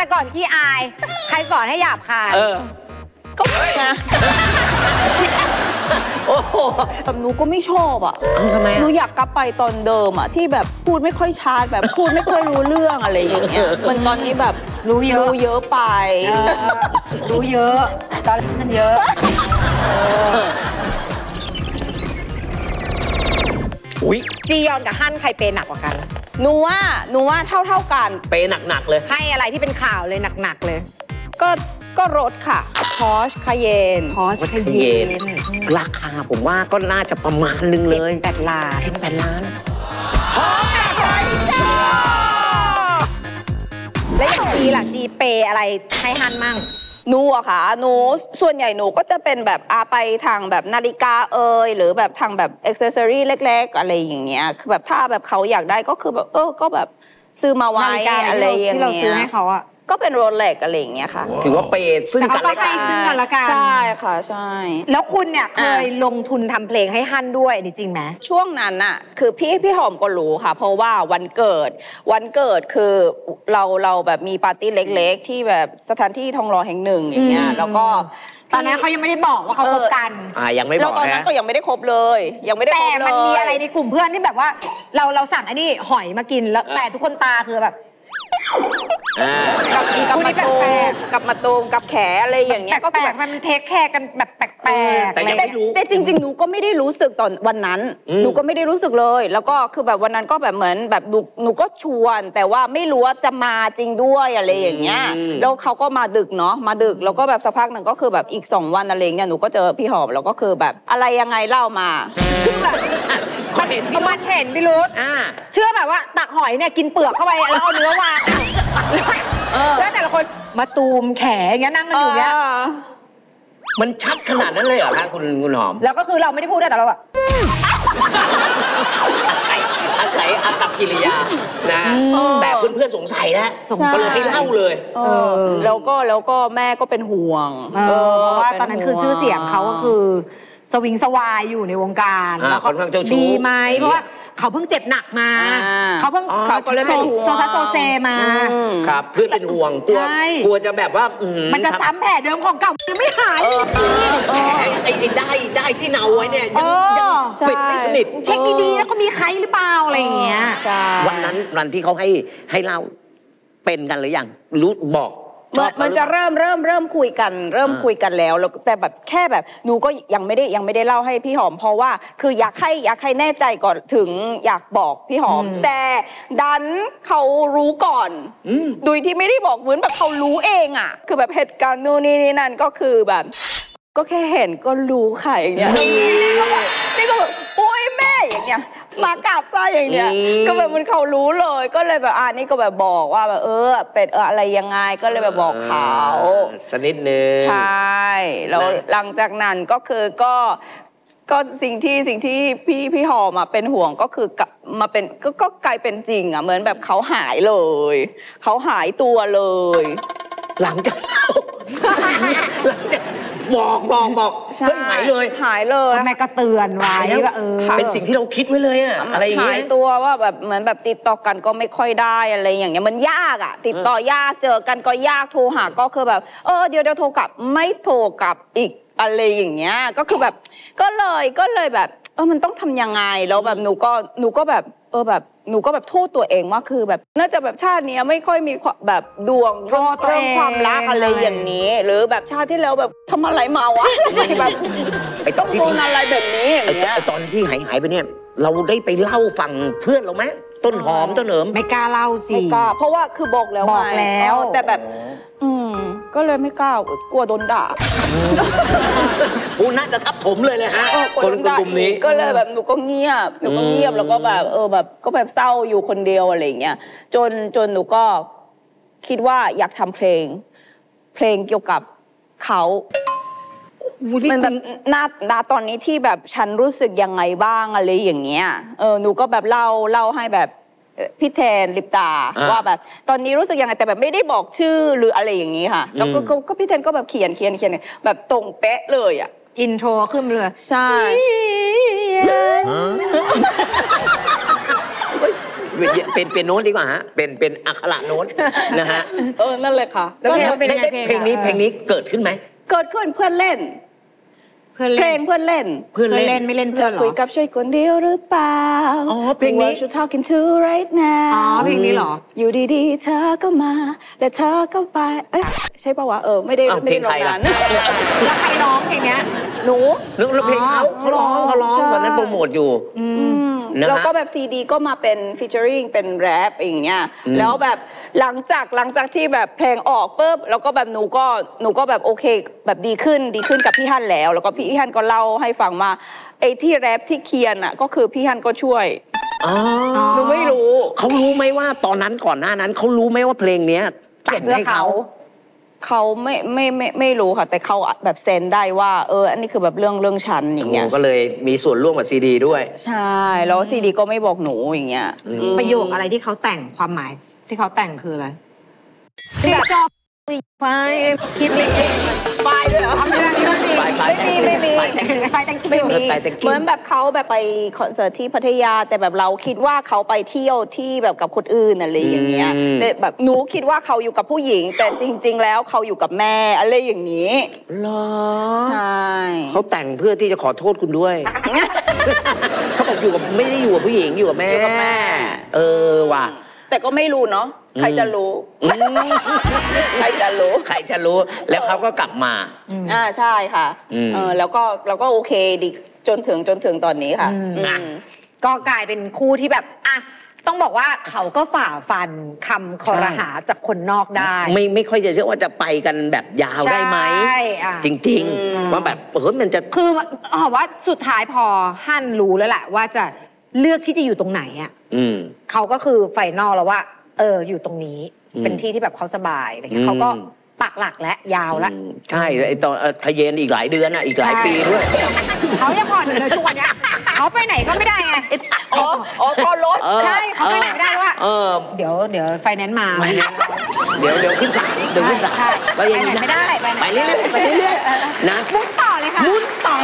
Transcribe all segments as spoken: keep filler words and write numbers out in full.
แต่ก่อนขี้อายใครสอนให้หยาบคายเออก็นะโอ้โหแบบหนูก็ไม่ชอบอ่ะทำไมหนูอยากกลับไปตอนเดิมอ่ะที่แบบพูดไม่ค่อยชัดแบบพูดไม่ค่อยรู้เรื่องอะไรอย่างเงี้ยมันตอนนี้แบบรู้เยอะรู้เยอะไปรู้เยอะตอนนั้นเยอะอุ้ยจียอนกับฮั่นใครเปย์หนักกว่ากันหนูว่าหนูว่าเท่าเท่ากันเปย์หนักๆเลยให้อะไรที่เป็นข่าวเลยหนักๆเลยก็ก็รถค่ะพอร์ชคาเยนพอร์ชคาเยนราคาผมว่าก็น่าจะประมาณนึงเลยแปดล้านถึงแปดล้านพอแปดล้านจ้าแล้วอย่างจีล่ะจีเปย์อะไรให้ฮั่นมั่งหนูอะค่ะหนูส่วนใหญ่หนูก็จะเป็นแบบอาไปทางแบบนาฬิกาเอยหรือแบบทางแบบอ็อกเซสซอรี่เล็กๆอะไรอย่างเงี้ยคือแบบถ้าแบบเขาอยากได้ก็คือแบบเออก็แบบซื้อมาไว้อะไรอย่างเงี้ยที่เราซื้อให้เขาอะก็เป็นโรเล็กอะไรอย่างเงี้ยค่ะถือว่าเปย์ซึ่งกันและกันซึ่งกันและกันใช่ค่ะใช่แล้วคุณเนี่ยเคยลงทุนทำเพลงให้ฮั่นด้วยจริงไหมช่วงนั้นน่ะคือพี่พี่หอมก็รู้ค่ะเพราะว่าวันเกิดวันเกิดคือเราเราแบบมีปาร์ตี้เล็กๆที่แบบสถานที่ทองหล่อแห่งหนึ่งอย่างเงี้ยแล้วก็ตอนนั้นเขายังไม่ได้บอกว่าเขาคบกันอ่ายังไม่บอกแล้วตอนนั้นก็ยังไม่ได้คบเลยยังไม่ได้คบเลยแต่มันมีอะไรในกลุ่มเพื่อนที่แบบว่าเราเราสั่งไอ้นี่หอยมากินแล้วแต่ทุกคนตาคือแบบกับกับมาตูมกับมาตูมกับแขอะไรอย่างเงี้ยก็แปลกมันเทคแคร์กันแบบแปลกๆแต่ยังไม่รู้แต่จริงๆหนูก็ไม่ได้รู้สึกตอนวันนั้นหนูก็ไม่ได้รู้สึกเลยแล้วก็คือแบบวันนั้นก็แบบเหมือนแบบหนูหนูก็ชวนแต่ว่าไม่รู้ว่าจะมาจริงด้วยอะไรอย่างเงี้ยแล้วเขาก็มาดึกเนาะมาดึกแล้วก็แบบสักพักหนึ่งก็คือแบบอีกสองวันอะไรเงี้ยหนูก็เจอพี่หอมแล้วก็คือแบบอะไรยังไงเล่ามาคือแบบมันเห็นมันเห็นพี่รุธเชื่อแบบว่าตักหอยเนี่ยกินเปลือกเข้าไปแล้วเอาเนื้อวางแล้วแต่ละคนมาตูมแขอย่างเงี้ยนั่งกันอยู่เงี้ยมันชัดขนาดนั้นเลยเหรอคะคุณคุณหอมแล้วก็คือเราไม่ได้พูดด้วยแต่เราแบบอาศัยอาศัยอากับกิริยานะแต่เพื่อนๆสงสัยแล้วก็เลยให้เล่าเลยแล้วก็แล้วก็แม่ก็เป็นห่วงเพราะว่าตอนนั้นคือชื่อเสียงเขาก็คือสวิงสวายอยู่ในวงการแล้วเขาดีไหมเพราะว่าเขาเพิ่งเจ็บหนักมาเขาเพิ่งเขาก็เลยโซซัสโซเซมาครับเพื่อนเป็นห่วงกลัวกลัวจะแบบว่ามันจะซ้ำแผลเดิมของเก่ายังไม่หายไอ้ได้ได้ที่เนาไว้เนี่ยยังปิดไม่สนิทเช็คดีๆแล้วเขามีใครหรือเปล่าอะไรอย่างเงี้ยวันนั้นวันที่เขาให้ให้เล่าเป็นกันหรือยังรู้บอกมันจะเริ่มเริ่มเริ่มคุยกันเริ่มคุยกันแล้วแล้วแต่แบบแค่แบบหนูก็ยังไม่ได้ยังไม่ได้เล่าให้พี่หอมเพราะว่าคืออยากให้อยากให้แน่ใจก่อนถึงอยากบอกพี่หอมแต่ดันเขารู้ก่อนโดยที่ไม่ได้บอกเหมือนแบบเขารู้เองอ่ะคือแบบเหตุการณ์นู่นนี่นี่นั่นก็คือแบบก็แค่เห็นก็รู้ค่ะอย่างเงี้ยนี่ก็แบบโอ๊ยแม่อย่างเงี้ยมากราบไส้อย่างเนี้ยก็แบบมันเขารู้เลยก็เลยแบบอ่านี่ก็แบบบอกว่าแบบเออเป็นเอออะไรยังไงก็เลยแบบบอกเขาสนิดนึงใช่แล้วหลังจากนั้นก็คือก็ก็สิ่งที่สิ่งที่พี่พี่หอมเป็นห่วงก็คือมาเป็นก็ก็กลายเป็นจริงอ่ะเหมือนแบบเขาหายเลยเขาหายตัวเลยหลังจากหลังจากบอกบอกบอกเฮ้ยหายเลยหายเลยแม่ก็เตือนไว้ว่าเออเป็นสิ่งที่เราคิดไว้เลยอะอะไรอย่างเงี้ยหายตัวว่าแบบเหมือนแบบติดต่อกันก็ไม่ค่อยได้อะไรอย่างเงี้ยมันยากอะติดต่อยากเจอกันก็ยากโทรหาก็คือแบบเออเดี๋ยวเดี๋ยวโทรกลับไม่โทรกลับอีกอะไรอย่างเงี้ยก็คือแบบก็เลยก็เลยแบบเออมันต้องทำยังไงแล้วแบบหนูก็หนูก็แบบเออแบบหนูก็แบบโทษตัวเองว่าคือแบบน่าจะแบบชาตินี้ไม่ค่อยมีแบบดวงเรื่องความรักอะไรอย่างนี้หรือแบบชาติที่แล้วแบบทำอะไรมาวะแบบต้องโดนอะไรแบบนี้อย่างเงี้ยตอนที่หายหายไปเนี่ยเราได้ไปเล่าฝั่งเพื่อนเราไหมต้นหอมต้นเหนิมไม่กล้าเล่าสิไม่กล้าเพราะว่าคือบอกแล้วบอกแล้วแต่แบบอืมก็เลยไม่กล้ากลัวโดนด่าอู้น่าจะทับถมเลยเลยฮะคนกลุ่มนี้ก็เลยแบบหนูก็เงียบหนูก็เงียบแล้วก็แบบเออแบบก็แบบเศร้าอยู่คนเดียวอะไรอย่างเงี้ยจนจนหนูก็คิดว่าอยากทำเพลงเพลงเกี่ยวกับเขามันแบบหน้าหน้าตอนนี้ที่แบบฉันรู้สึกยังไงบ้างอะไรอย่างเงี้ยเออหนูก็แบบเล่าเล่าให้แบบพี่แทนลิปตาว่าแบบตอนนี้รู้สึกยังไงแต่แบบไม่ได้บอกชื่อหรืออะไรอย่างนี้ค่ะแล้วก็ก็พี่แทนก็แบบเขียนเขียนเขียนแบบตรงเป๊ะเลยอ่ะอินโทรขึ้นเลยใช่เป็นเป็นโน้ตดีกว่าฮะเป็นเป็นอักขระโน้ตนะฮะเออนั่นเลยค่ะแล้วเพลงเป็นยังไงเพลงนี้เพลงนี้เกิดขึ้นไหมเกิดขึ้นเพื่อนเล่นเพื่อนเพลเล่งนเพื่อนเล่นเพื่อนเพื่อนเล่เล่นนไม่เล่นเพื่อนเหรอคุยกับช่วยคนเดียวหรือเปล่าอ๋อเพลงนี้ What you talking to right now อ๋อเพลงนี้เหรออยู่ดีๆ เธอก็มา และเธอก็ไปเอ้ยใช่ป่าวะเออไม่ได้อ้าวไม่ได้เพลงใครร้องล่ะนั้นแล้วใครร้องเพลงเนี้ยหนูแล้วแล้วเพลงเขาเขาร้องเขาร้องใช่ตอนนั้นโปรโมทอยู่อืมอืมนะฮะแล้วก็แบบซีดีก็มาเป็นฟีเจอริงเป็นแรปอย่างเงี้ยอืมแล้วแบบหลังจากหลังจากที่แบบเพลงออกปุ๊บแล้วก็แบบหนูก็หนูก็แบบโอเคแบบดีขึ้นดีขึ้นกับพี่ฮั่นแล้ว แล้วก็พี่ฮั่นก็เล่าให้ฟังมาไอ้ที่แรปที่เคียนอ่ะก็คือพี่ฮั่นก็ช่วยอ๋อหนูไม่รู้เขารู้ไหมว่าตอนนั้นก่อนหน้านั้นเขารู้ไหมว่าเพลงเนี้ยแต่งให้เขาเขาไม่ไม่ไม่ไม่รู้ค่ะ แต่เขาแบบเซนได้ว่าเอออันนี้คือแบบเรื่องเรื่องฉันอย่างเงี้ยก็เลยมีส่วนร่วมกับซีดีด้วยใช่แล้วซีดีก็ไม่บอกหนูอย่างเงี้ยอืมอืมประโยคอะไรที่เขาแต่งความหมายที่เขาแต่งคืออะไรที่ชอบไฟคิดเองไฟด้วยเหรอไม่ได้ไม่มีไฟไฟไม่มีไฟไม่มีไฟแต่งไม่มีไปแต่งเหมือนแบบเขาแบบไปคอนเสิร์ตที่พัทยา แต่แบบเราคิดว่าเขาไปเที่ยวที่แบบกับคนอื่นอะไรอย่างเงี้ยอืมแต่แบบหนูคิดว่าเขาอยู่กับผู้หญิง แต่จริง ๆ แล้วเขาอยู่กับแม่อะไรอย่างนี้เหรอใช่เขาแต่งเพื่อที่จะขอโทษคุณด้วย เขาบอกอยู่กับไม่ได้อยู่กับผู้หญิงอยู่กับแม่อยู่กับแม่เออว่ะแต่ก็ไม่รู้เนาะใครจะรู้อืมใครจะรู้ใครจะรู้แล้วเขาก็กลับมาอ่าใช่ค่ะอืมเออแล้วก็แล้วก็โอเคดีจนถึงจนถึงตอนนี้ค่ะอืมอืมก็กลายเป็นคู่ที่แบบอ่ะต้องบอกว่าเขาก็ฝ่าฟันคำคอรหาจากคนนอกได้ไม่ไม่ค่อยจะเชื่อว่าจะไปกันแบบยาวได้ไหมใช่อ่ะจริงอืมๆว่าแบบเออมันจะคืออ๋อว่าสุดท้ายพอฮั่นรู้แล้วแหละว่าจะเลือกที่จะอยู่ตรงไหนอ่ะอืมเขาก็คือไฟนอลแล้วว่า เอออยู่ตรงนี้อืมเป็นที่ที่แบบเขาสบายอะไรเงี้อืยมเขาก็ปักหลักและยาวและอืมใช่ไอตอนเอ่อทะเยนอีกหลายเดือนอ่ะอีกหลายปีด้วยเขาจะผ่อนอยู่เลยทุกวันเนี้ยเขาไปไหนก็ไม่ได้ไงอ๋ออ๋อพอรถเออใช่เขาไปไหนไม่ได้ว่าเออเดี๋ยวเดี๋ยวไฟแนนซ์มาไม่นะเดี๋ยวเดี๋ยวขึ้นศาลเดี๋ยวขึ้นศาลใช่แล้วยังไปไหนไม่ได้ไปไหนไปเรื่อยๆไปเรื่อยๆนะมุนต่อเลยค่ะมุนต่อ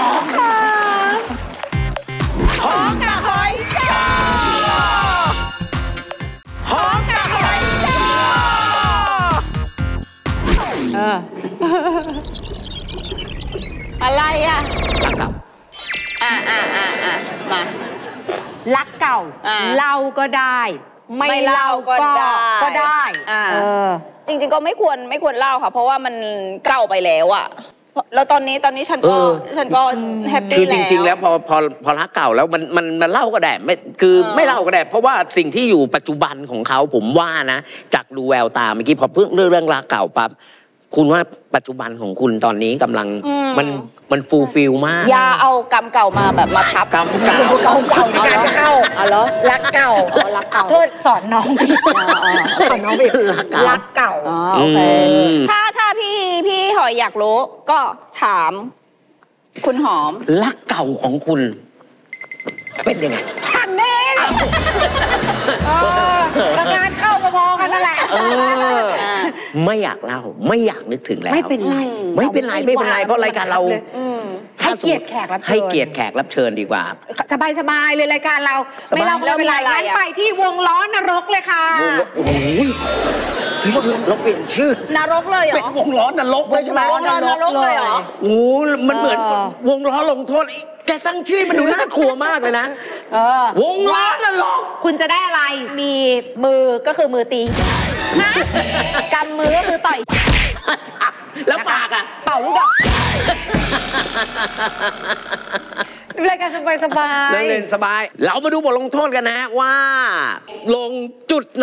หอมกับหอยจ้าหอมกับหอยจ้าเอออะไรอ่ะรักกับอ่าอ่าอ่าอ่ามารักเก่าอ่าเล่าก็ได้ ไม่ไม่เล่าเล่าก็ก็ได้ก็ได้อ่าเออจริงๆก็ไม่ควรไม่ควรเล่าค่ะ เพราะว่ามันเก่าไปแล้วอ่ะแล้วตอนนี้ตอนนี้ฉันก็ฉันก็แฮปปี้คือแล้วจริง ๆ แล้วพอพอพอรักเก่าแล้วมันมันมันเล่าก็ได้ไม่คือเออไม่เล่าก็ได้ เพราะว่าสิ่งที่อยู่ปัจจุบันของเขาผมว่านะ จากดูแววตาเมื่อกี้พอเพิ่งเรื่องรักเก่าปั๊บคุณว่าปัจจุบันของคุณตอนนี้กำลังมันมันฟูลฟิลมากอย่าเอากรรมเก่ามาแบบมาทับกรรมเก่าเก่าเก่าในการจะเข้าอ๋อเหรอรักเก่าอ๋อรักเก่าโทษสอนน้องไปอ๋ออ๋อสอนน้องไปรักเก่ารักเก่าอ๋อโอเคอืมถ้าถ้าพี่พี่หอยอยากรู้ก็ถามคุณหอมรักเก่าของคุณ เป็นยังไงทางนี้เอองานเข้าพอๆกันนั่นแหละเออ ไม่อยากเล่า ไม่อยากนึกถึงแล้วไม่เป็นไรไม่เป็นไรไม่เป็นไรเพราะรายการเราอืมให้เกียรติแขกรับเชิญให้เกียรติแขกรับเชิญดีกว่าสบายสบายๆเลยรายการเราสบายไม่เล่าก็ไม่เป็นไรแล้วมีอะไรงั้นอ่ะไปที่วงล้อนรกเลยค่ะวงล้อโอ้โหเราเปลี่ยนชื่อนรกเลยเหรเป็นอวงล้อนรกเลยใช่ไหมวงล้อนรกเลยเหรอโอ้โหมันเหมือนเออวงล้อลงโทษอีกแกตั้งชื่อมันดูน่ากลัวมากเลยนะเออวงล้อนรกคุณจะได้อะไร มีมือก็คือมือตีฮะกำมือก็คือต่อยแล้วปากอ่ะเป่าลูกดอกรายการสบายสบายเล่นเล่นสบาย เรามาดูบทลงโทษกันนะฮะว่า ลงจุดไหน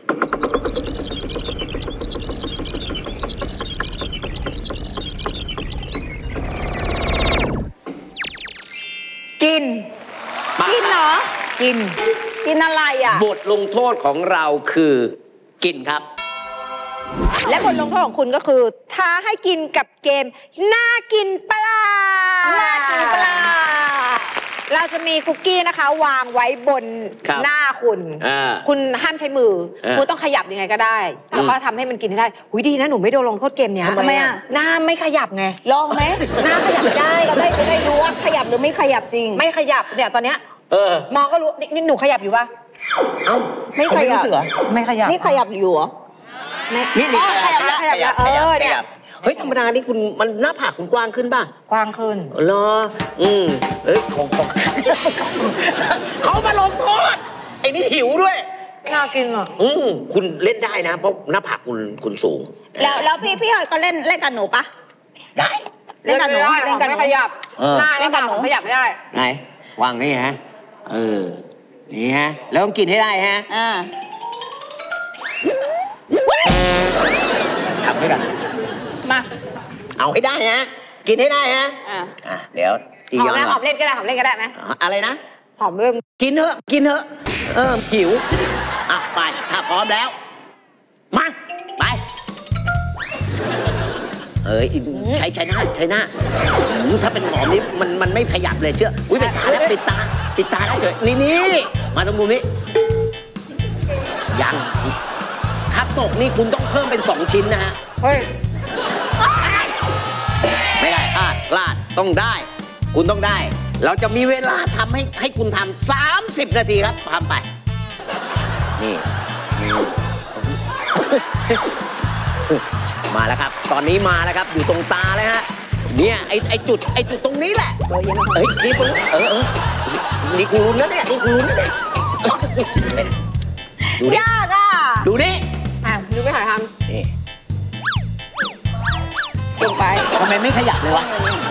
กินกินเหรอกินกินอะไรอ่ะบทลงโทษของเราคือกินครับและบทลงโทษของคุณก็คือท้าให้กินกับเกมน่ากินปลาน่ากินปลาเราจะมีคุกกี้นะคะ วางไว้บนครับหน้าคุณอ่าคุณห้ามใช้มืออ่าคุณต้องขยับยังไงก็ได้ แล้วก็ทำให้มันกินให้ได้หุยดีนะหนูไม่โดนลงโทษเกมเนี้ยทำไมอ่ะหน้าไม่ขยับไงลองไหมหน้าขยับได้จะได้จะได้รู้ว่าขยับหรือไม่ขยับจริงไม่ขยับเนี่ยตอนเนี้ยเออมองก็รู้นี่นี่หนูขยับอยู่ปะเอ้าไม่ขยับเขารู้สึกเหรอไม่ขยับนี่ขยับอยู่เหรอนี่นี่ขยับแล้วขยับขยับเออเนี่ยขยับเฮ้ยธรรมดานี่คุณมันหน้าผากคุณกว้างขึ้นป่ะกว้างขึ้นเหรออืมเอ้ยของของ เขามาลงโทษไอ้นี่หิวด้วยน่ากินอ่ะอืมคุณเล่นได้นะเพราะหน้าผากคุณคุณสูงแล้วแล้วพี่พี่หอยก็เล่นเล่นกับหนูปะได้เล่นกับหนูเล่นกับหนูเล่นกับหนูขยับเออหน้าเล่นกับหนูขยับไม่ได้ไหนวางนี่ฮะ เออ นี่ฮะ แล้วต้องกินให้ได้ฮะอ่าทำด้วยกันมาเอาให้ได้ฮะ กินให้ได้ฮะอ่าอ่ะ เดี๋ยวจีหอมยอนนะหก่ออนมเล่นก็ได้หอมเล่นก็ได้ไหมอะไรนะหอมเรื่องกินเถอะ กินเถอะ เออ หิว อ่ะ ไป ถ้าพร้อมแล้ว มา ไป เอ้ยใช้ใช้หน้าใช้หน้าอืมถ้าเป็นหอมนี่มันมันไม่ขยับเลยเชื่อ อุ้ยปิดตาแล้วปิดตา ปิดตาแล้วเฉยนี่นี่มาตรงมุมนี้ ยัง ถ้าตกนี่คุณต้องเพิ่มเป็นสองชิ้นนะฮะเฮ้ยไม่ได้พลาดพลาดต้องได้ คุณต้องได้ เราจะมีเวลาทำให้ให้คุณทำสามสิบนาทีครับทำไป นี่นี่มาแล้วครับ ตอนนี้มาแล้วครับ อยู่ตรงตาเลยฮะ เนี่ยไอไอจุดไอจุดตรงนี้แหละเฮ้ยนี่ตรงเออเออนี่คุณลุ้นนะเนี่ยนี่คุณลุ้นนะเนี่ยดูดิยากอ่ะดูดิอ่ะดูไม่ถ่ายทนี่ลงไปทำไมไม่ขยับเลยวะ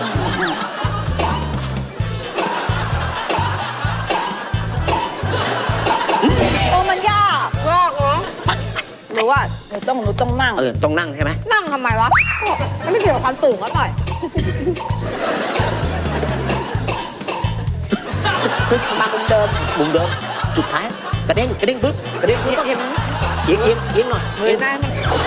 โอ้มันยากำยากเนาะหนูว่าหนูต้องหนูต้องนั่งเออต้องนั่งใช่ไหมนั่งทำไมวะมันไม่เกี่ยวกับความสูงก็หน่อยมามุมเดิมมุมเดิมจุดท้ายกระเด้งกระเด้งปึ๊บกระเด้งปึ๊บต้องเอียงเอียงเอียงเอียงหน่อยเฮ้ยได้ไหม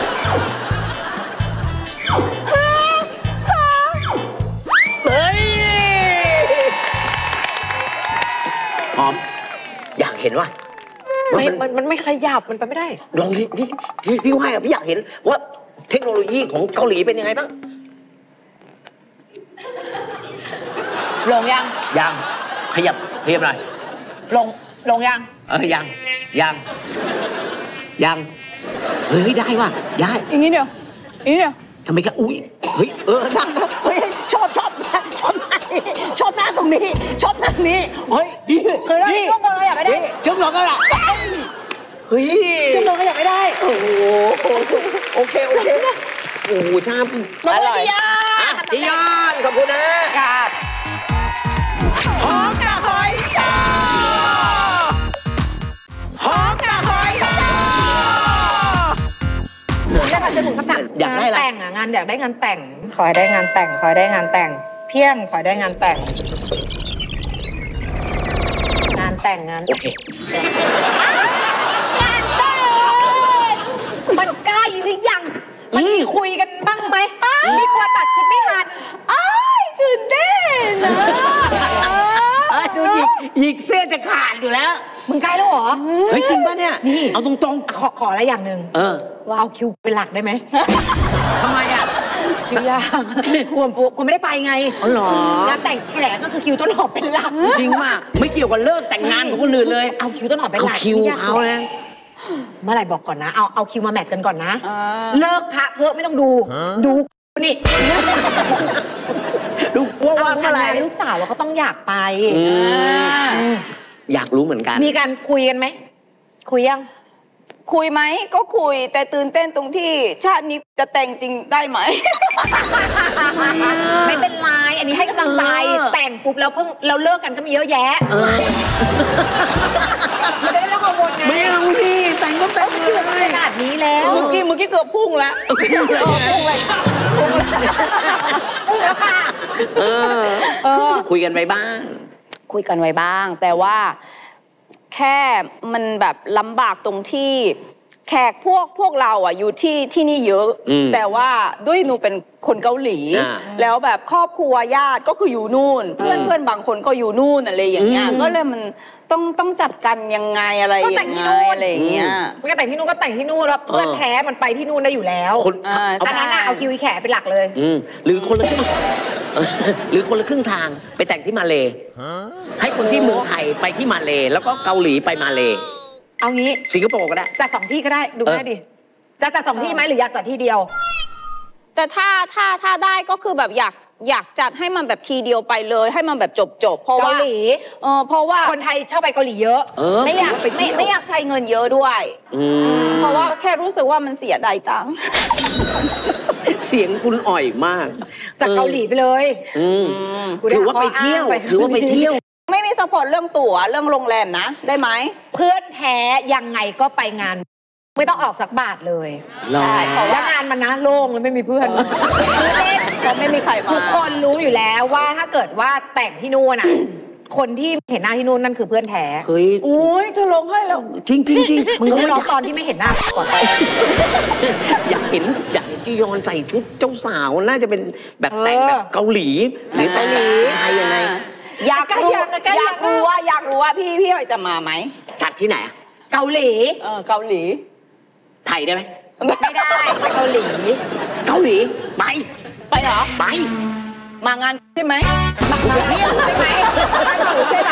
เฮ้ยหอมอยากเห็นว่าไม่มันมันไม่ขยับมันไปไม่ได้ลองนี่นี่นี่พี่ว่าพี่อยากเห็นว่าเทคโนโลยีของเกาหลีเป็นยังไงบ้างลงยังยังขยับขยับหน่อยลงลงยังเออยังยังยังเฮ้ยได้ว่ะได้อย่างนี้เดียวอย่างนี้เดียวทำไมกันอุ้ยเฮ้ยเออนั่งนะเฮ้ยชอบชอบชอบหน้านี้ชอบหน้าตรงนี้ชอบหน้านี้เฮ้ยดีคือได้ดีช่วงบนขยับไม่ได้เชื่อมต่อกันอ่ะเฮ้ยช่วงบนขยับไม่ได้โอ้โหโอเคโอเคโอ้โหชาบอร่อยอ่ะจียอนขอบคุณนะครับหอมกะหอยจ้าหอมกะหอยจ้าอยากจะหนุนคำสั่งอยากได้อะไรงานแต่งอ่ะงานอยากได้งานแต่ง ขอให้ได้งานแต่ง ขอให้ได้งานแต่ง เพี้ยงขอให้ได้งานแต่ง งานแต่งงานโอเคมันใกล้หรือยัง มันมีคุยกันบ้างไหมมีกลัวตัดชุดไม่ทันอ้ายตื่นเต้นนะเอ้ยดูหยิกหยิกเสื้อจะขาดอยู่แล้วมึงใกล้แล้วเหรอเฮ้ยจริงป่ะเนี่ยนี่เอาตรงขอขออะไรอย่างหนึ่งๆ เออเอาคิวเป็นหลักได้ไหมทำไมอ่ะคิวยากกลัวกลัวไม่ได้ไปไงอ๋อเหรองานแต่งแถลงก็คือคิวต้นหอมเป็นหลักจริงมากไม่เกี่ยวกับเลิกแต่งงานของคนอื่นเลยเอาคิวต้นหอมเป็นเอาหลักคิวที่ยกเขานะเมื่อไหร่บอกก่อนนะ เอาเอาคิวมาแมทกันก่อนนะอ่าเลิกพระเพิ่มไม่ต้องดู ดูนี่ดูกลัวว่างเมื่อไหร่ลูกสาวเราก็ต้องอยากไปอืมอืมอยากรู้เหมือนกันมีการคุยกันไหม คุยยังคุยไหมก็คุยแต่ตื่นเต้นตรงที่ชาตินี้จะแต่งจริงได้ไหมไม่เป็นไร อันนี้ให้กำลังใจเออแต่งปุ๊บแล้วเพิ่งเราเลิกกันก็มีเยอะแยะเออไม่ได้เรื่องกังวลไงไม่เอาดิแต่งก็แต่งเลขยนาดนี้แล้วเมื่อกี้เมื่อกี้เกือบพุ่งแล้วพุ่งเลยพุ่งเลยพุ่งแล้วค่ะเออเออคุยกันไปบ้างคุยกันไว้บ้าง แต่ว่าแค่มันแบบลำบากตรงที่แขกพวกพวกเราอ่ะอยู่ที่ที่นี่เยอะอืมแต่ว่าด้วยหนูเป็นคนเกาหลีอ่าแล้วแบบครอบครัวญาติก็คืออยู่นู่น เพื่อนเพื่อนบางคนก็อยู่นู่นอะไรอย่างเงี้ยอืมก็เลยมันต้องต้องจัดกันยังไงอะไรก็อแต่ย่าง งที่ไงนู่นอะไรอย่างเงี้ยมันก็แต่งที่นู่นก็แต่งที่นู่นแล้วเพื่อนแท้มันไปที่นู่นได้อยู่แล้วคนอ่าเอาอันนั้นน่ะเอาคิวอีแขเป็นหลักเลยอืมหรือคนละครึ่งเออหรือคนละครึ่งทางไปแต่งที่มาเลให้คนที่เมืองไทยไปที่มาเลแล้วก็เกาหลีไปมาเลเอางี้สิงคโปร์ก็ได้จัดสองที่ก็ได้ดูได้ดิจะจัดสองที่ไหมหรืออยากจัดที่เดียวแต่ถ้าถ้าถ้าได้ก็คือแบบอยากอยากจัดให้มันแบบทีเดียวไปเลยให้มันแบบจบจบเพราะว่าเกาหลีเออเพราะว่าคนไทยชอบไปเกาหลีเยอะเออไม่อยากไม่ไม่อยากใช้เงินเยอะด้วยอืมเพราะว่าแค่รู้สึกว่ามันเสียดายตังค์เสียงคุณอ่อยมากจากเกาหลีไปเลยอืมกูได้ถือว่าไปเที่ยวข้ออ้างไปถือว่าไปเที่ยวไม่มีสปอร์ตเรื่องตั๋วเรื่องโรงแรมนะ ได้ไหมเพื่อนแท้ยังไงก็ไปงาน ไม่ต้องออกสักบาทเลยหรอใช่เพราะว่างานมันนะโล่งแล้วไม่มีเพื่อนก็ไม่มีใครมาทุกคนรู้อยู่แล้วว่าถ้าเกิดว่าแต่งที่นู่นอ่ะ คนที่เห็นหน้าที่นู่นนั่นคือเพื่อนแท้เฮ้ยอุ้ยจะร้องไห้แล้วจริงจริงจริงมึมึงงก็ไม่ไม่ร้ร้ออง งตอนที่ไม่เห็นหน้าก่อนไปอยากเห็นอยากเห็นจียอนใส่ชุดเจ้าสาวน่าจะเป็นแบบแต่งแบบเกาหลี หรือแต่งแบบไทยยังไงอยากรู้อยากอยากอยากรู้ว่าอยากรู้ว่าพี่พี่หอยจะมาไหมจัดที่ไหนอะเกาหลีเออเกาหลีไทยได้ไหมไม่ได้ไปเกาหลีเกาหลีไปไปเหรอไปมางานใช่ไหมมาเที่ยวใช่ไหมใช่ไหม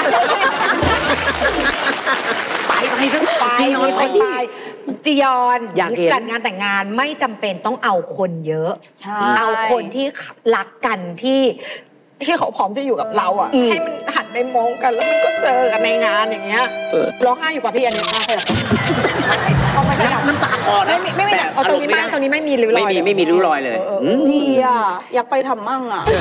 ไปไปทั้งไปจียอนไปไปดิไปจียอนอยากเห็นจัดงานแต่งงานไม่จำเป็นต้องเอาคนเยอะใช่เอาคนที่รักกันที่ที่เขาพร้อมจะอยู่กับเราอ่ะ ให้มันหันไปมองกันแล้วมันก็เจอกันในงานอย่างเงี้ยเออร้องไห้อยู่ป่ะพี่อันนี้ไม่ใช่หรอเอาไม่ใช่หรอน้ำตาคลอนะไม่มีไม่มีแต่เอาตรงนี้ไม่อารมณ์ตรงนี้ไม่มีริ้วรอยไม่มีไม่มีริ้วรอยเลยอออออืมดีอ่ะอยากไปทำมั่งอ่ะ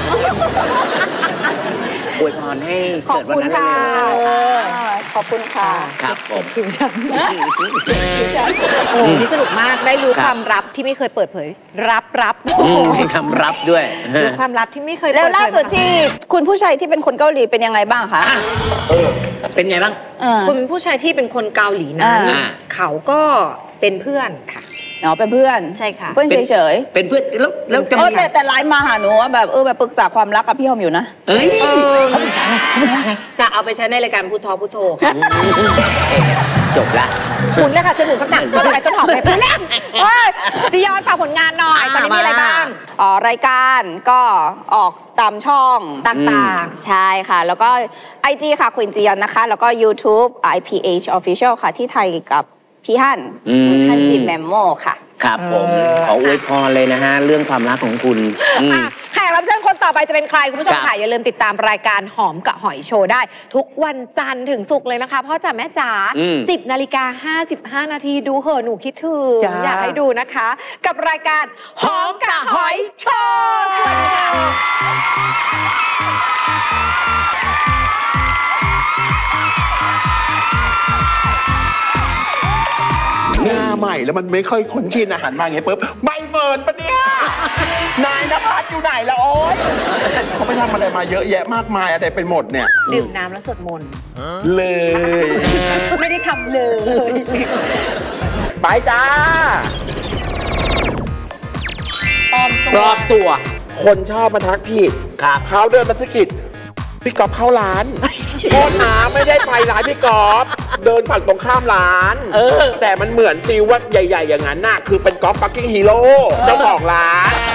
อวยพรให้ขอบเกิดวันคุณนั้นค่ะเร็วขอบคุณค่ะๆครับผมคือฉันอืโอ้มนี่สนุกมากได้รู้ครับความลับที่ไม่เคยเปิดเผย รับรับอืมให้คำรับด้วยรู้ความลับที่ไม่เคยแล้วเปิดเผยล่าสุดที่คุณผู้ชายที่เป็นคนเกาหลีเป็นยังไงบ้างคะเออเป็นไงบ้างเออคุณผู้ชายที่เป็นคนเกาหลีนั้นอ่าเขาก็เป็นเพื่อนค่ะอ๋อเป็นเพื่อนใช่ค่ะเพื่อนเฉยเป็นเพื่อนแล้วแล้วจะๆเออมีแต่แต่ไลน์มาหาหนูว่าแบบเออแบบปรึกษาความรักกับพี่หอมอยู่นะเอ้ยเขาปรึกษาไงเขาปรึกษาไงจะเอาไปใช้ในรายการพูดทอพูดโทค่ะจบละคุณเลยค่ะจะหนูสักหนักทำไมต้นหอมไปพูดเล่นเฮ้ยจียอนฝากผลงานหน่อยตอนนี้มีอะไรบ้างอ๋อรายการก็ออกตามช่องต่างใช่ค่ะ แล้วก็ ไอ จี ค่ะควินจียอนนะคะ แล้วก็ YouTube ไอ พี เอช Official ค่ะ ที่ไทยกับพี่ฮั่นอืมฮั่นจีแมมโมค่ะครับผมเออขออวยพรเลยนะฮะ เรื่องความรักของคุณอืมอ่ะแขกรับเชิญคนต่อไปจะเป็นใคร คุณผู้ชมครัค่ะบอย่าลืมติดตามรายการหอมกับหอยโชว์ได้ ทุกวันจันทร์ถึงศุกร์เลยนะคะพ่อจ๋าแม่จ๋าอืมสิบนาฬิกาห้าสิบห้านาทีดูเหอะหนูคิดถึงจ้าอยากให้ดูนะคะ กับรายการหอมกับหอยโชว์สวัสดีค่ะหน้าใหม่แล้วมันไม่ค่อยคุ้นชินอาหารมาอย่างเงี้ยปุ๊บใบเฟิร์นปะเนี่ย นายนภัสอยู่ไหนละโอ๊ยเขาไปทำอะไรมาเยอะแยะมากมายอะไรไปหมดเนี่ยดื่มน้ำแล้วสวดมนต์เลยไม่ได้ทำเลยไปจ้าปลอมตัวรอบตัวคนชอบมาทักผิดครับเขาเดินมาสะกิดพี่กอล์ฟเข้าร้านโทษนะไม่ได้ไปร้านพี่กอล์ฟเดินฝั่งตรงข้ามร้านเออแต่มันเหมือนฟิลว่าใหญ่ๆอย่างนั้นน่ะคือเป็นกอล์ฟฟักกิ้งฮีโร่เจ้าของร้าน